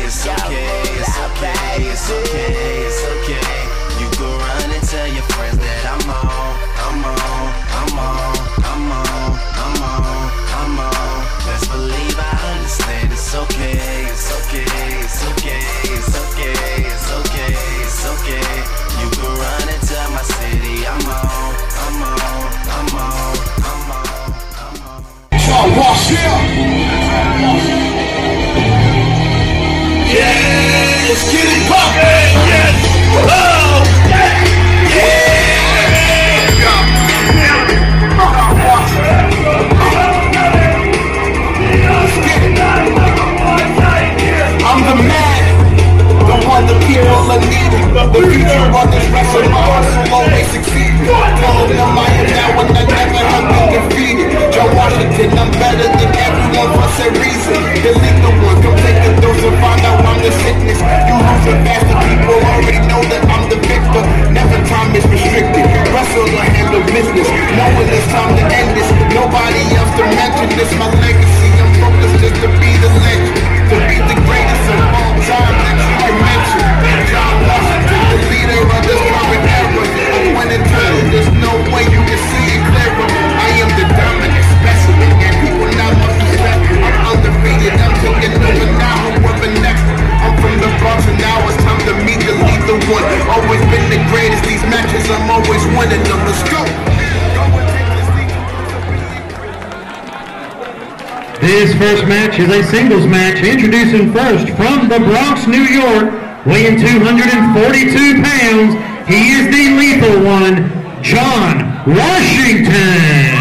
it's okay, it's okay, it's okay, it's okay. You go run and tell your friends that I'm on, I'm on, I'm on, I'm on, I'm on, I'm on. Best believe I understand. It's okay, it's okay, it's okay, it's okay, it's okay, it's okay. You go run and tell my city I'm on, I'm on, I'm on, I'm on, I'm on. Wash out. Yeah, let's get it poppin'. Yes. Oh, yeah. I'm the man, the one the people are needing. The future of this wrestling, my hustle always succeed. Telling them I am now and I never have been defeated. Joe Washington, I'm better than everyone for some reason. Delete the one, come take the dose and find out I'm the sickness. You losing fast, the people already know that I'm the victor. Never time is restricted. Wrestle or handle business. Knowing it's time to end this. Nobody else to mention this. My legacy, I'm focused just to be the legend. To be the greatest of all time that you can mention. John Washington, the leader of this current era. Of winning titles, there's no way you can see it clearer. I am the dominant specimen, and people now must respect me. I'm undefeated, I'm taking over now, whoever next. I'm from the Bronx and now it's time to meet the lethal one. Always been the greatest, these matches I'm always winning them. Let's go. This first match is a singles match. Introducing first from the Bronx, New York, weighing 242 pounds, he is the lethal one, John Washington.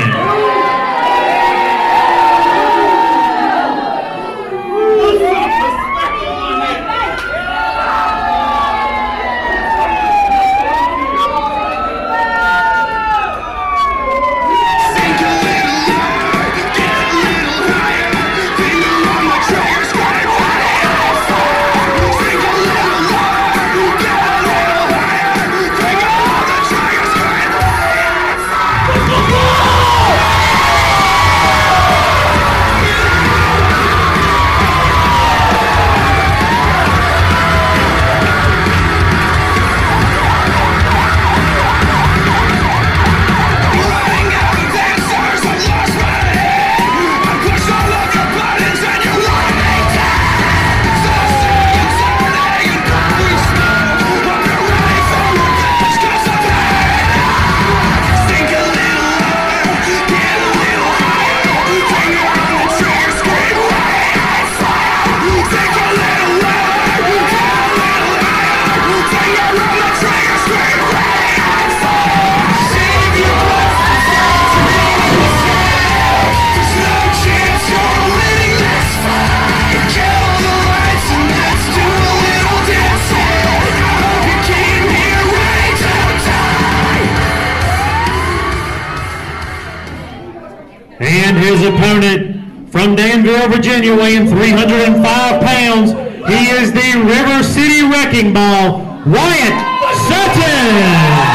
And his opponent from Danville, Virginia, weighing 305 pounds, he is the River City Wrecking Ball, Wyatt Sutton.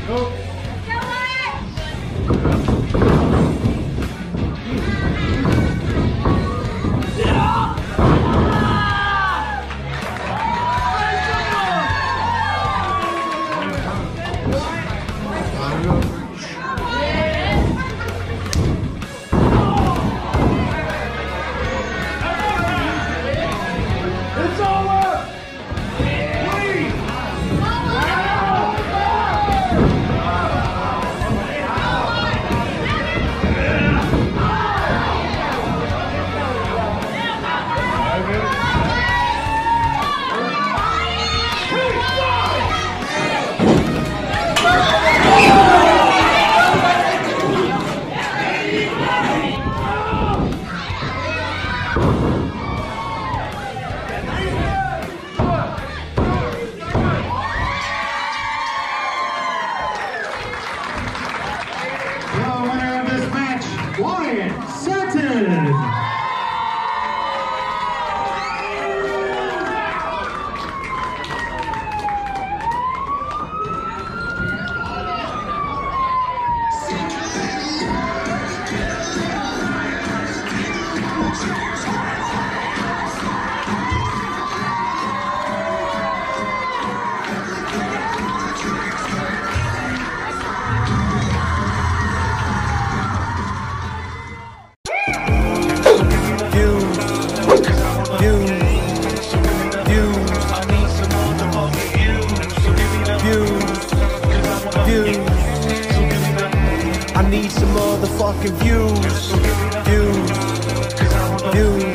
Wyatt Sutton. I need some motherfucking views.